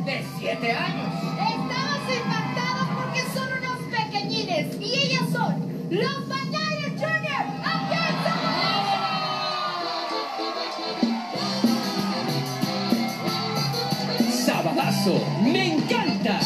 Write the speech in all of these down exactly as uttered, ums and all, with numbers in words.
de siete años. Estamos impactados porque son unos pequeñines y ellos son los Bañales Junior. ¡Aquí estamos! ¡Sabadazo! ¡Me encanta!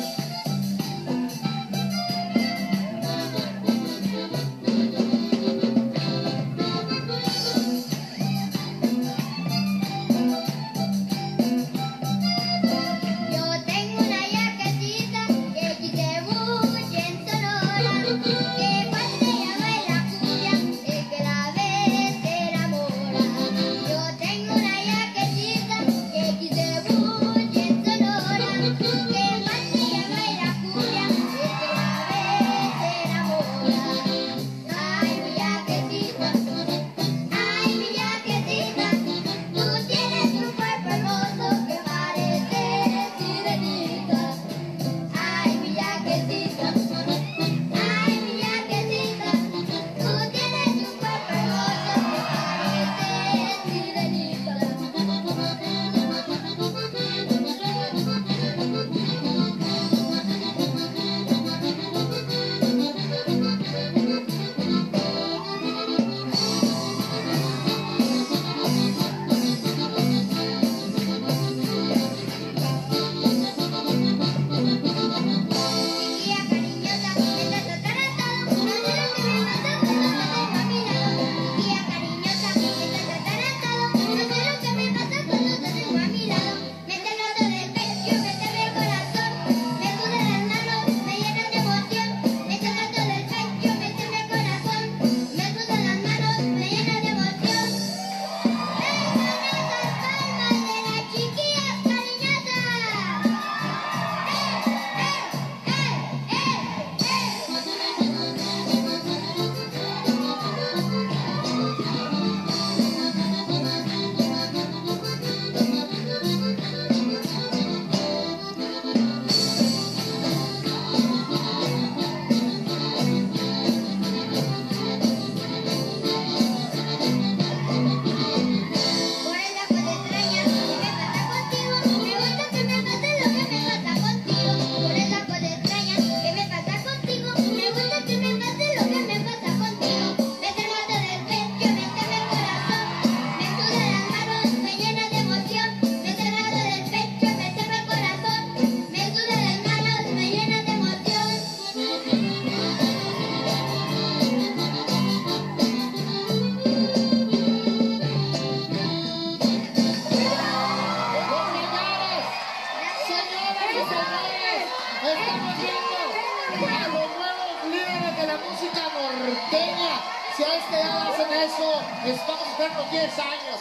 Si a este edad hacen eso, estamos esperando diez años.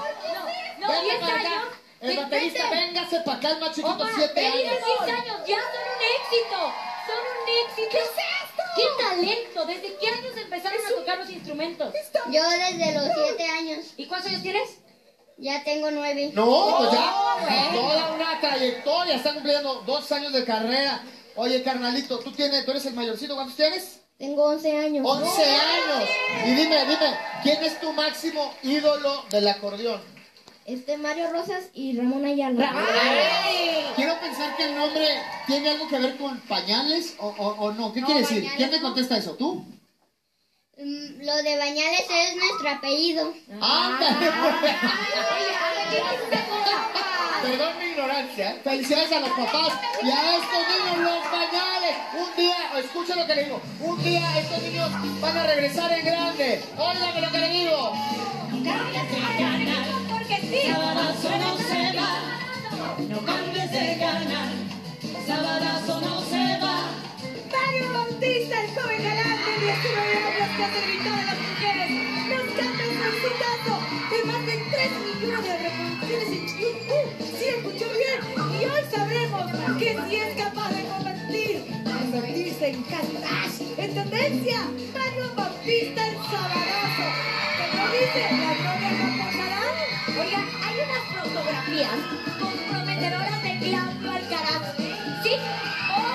No, no, Venga diez para acá. años. El baterista, véngase para acá, el más chiquito, siete He años. diez años, ya son un éxito. Son un éxito. ¿Qué es esto? ¡Qué talento! ¿Desde qué años empezaron a tocar los instrumentos? Yo desde los siete años. ¿Y cuántos años tienes? Ya tengo nueve. No, pues ya, bueno. toda una trayectoria, están cumpliendo dos años de carrera. Oye, carnalito, tú tienes, tú eres el mayorcito, ¿cuántos tienes? Tengo once años. once años. Y dime, dime, ¿quién es tu máximo ídolo del acordeón? Este Mario Rosas y Ramón Ayala. ¡Ay! Quiero pensar que el nombre tiene algo que ver con pañales o, o, o no. ¿Qué No, quiere decir? Bañales ¿Quién me no. contesta eso? ¿Tú? Mm, Lo de Bañales es nuestro apellido. ¡Ándale! Oye, Perdón mi ignorancia. ¿eh? Felicidades a los papás y a estos niños los pañales. Un día, escucha lo que le digo, un día estos niños van a regresar en grande. Óigame lo que le digo. porque sí. Sabadazo no se va, no cambies de canal. Sabadazo no se va. Mario Bautista, el joven galán de diecinueve años que hace gritar a las mujeres, nos canta un exitazo de más de tres millones de reproducciones en YouTube. Sí, escuchó bien. Y hoy sabremos que sí es capaz de convertir a convertirse en Kardashian. En tendencia, Mario Bautista el sabadazo. Como dice, la novia no pasará. Oiga, hay unas fotografías comprometedoras de Claudio Alcaraz. ¿Sí?